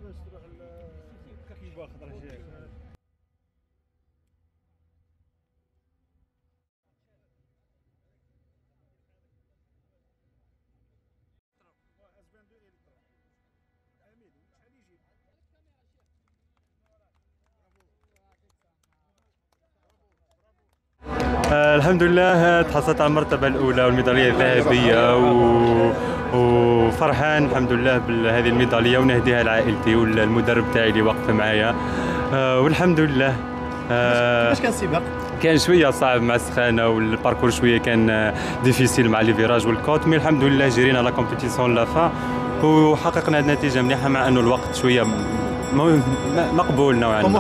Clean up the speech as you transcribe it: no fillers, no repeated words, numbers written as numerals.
الحمد لله تحصلت على المرتبة الأولى والميدالية الذهبية وفرحان الحمد لله بهذه الميدالية، ونهديها لعائلتي والمدرب تاعي اللي وقف معايا. والحمد لله. كيفاش كان السباق؟ كان شوية صعب مع السخانة، والباركور شوية كان ديفيسيل مع لي فيراج والكوت، مي الحمد لله جرينا لا كومبيتيسيون لافا وحققنا نتيجة مليحة، مع أنه الوقت شوية مقبول نوعا ما.